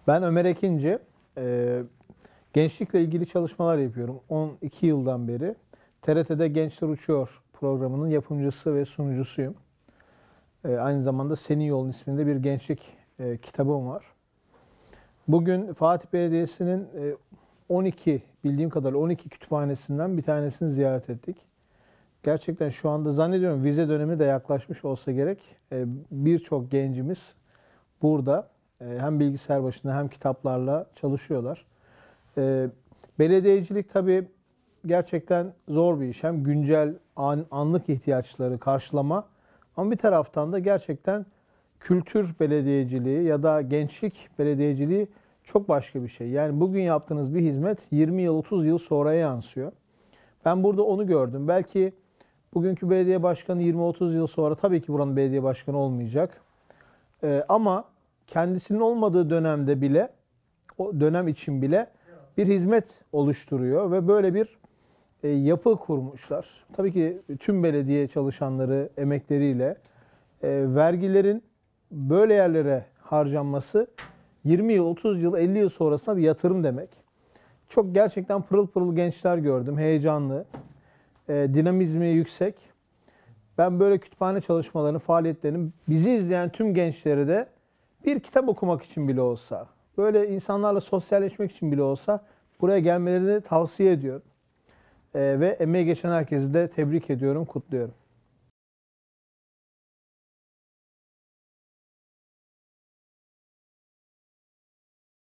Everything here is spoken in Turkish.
Ben Ömer Ekinci. Gençlikle ilgili çalışmalar yapıyorum. 12 yıldan beri TRT'de Gençler Uçuyor programının yapımcısı ve sunucusuyum. Aynı zamanda Senin Yolun isminde bir gençlik kitabım var. Bugün Fatih Belediyesi'nin 12, bildiğim kadarıyla 12 kütüphanesinden bir tanesini ziyaret ettik. Gerçekten şu anda zannediyorum vize dönemi de yaklaşmış olsa gerek. Birçok gencimiz burada hem bilgisayar başında hem kitaplarla çalışıyorlar. Belediyecilik tabii gerçekten zor bir iş. Hem güncel anlık ihtiyaçları karşılama ama bir taraftan da gerçekten kültür belediyeciliği ya da gençlik belediyeciliği çok başka bir şey. Yani bugün yaptığınız bir hizmet 20 yıl 30 yıl sonraya yansıyor. Ben burada onu gördüm. Belki bugünkü belediye başkanı 20-30 yıl sonra tabii ki buranın belediye başkanı olmayacak. Ama kendisinin olmadığı dönemde bile, o dönem için bile bir hizmet oluşturuyor ve böyle bir yapı kurmuşlar. Tabii ki tüm belediye çalışanları emekleriyle vergilerin böyle yerlere harcanması 20 yıl, 30 yıl, 50 yıl sonrasında bir yatırım demek. Çok gerçekten pırıl pırıl gençler gördüm, heyecanlı, dinamizmi yüksek. Ben böyle kütüphane çalışmalarını, faaliyetlerini bizi izleyen tüm gençlere de bir kitap okumak için bile olsa, böyle insanlarla sosyalleşmek için bile olsa buraya gelmelerini tavsiye ediyorum. Ve emeği geçen herkesi de tebrik ediyorum, kutluyorum.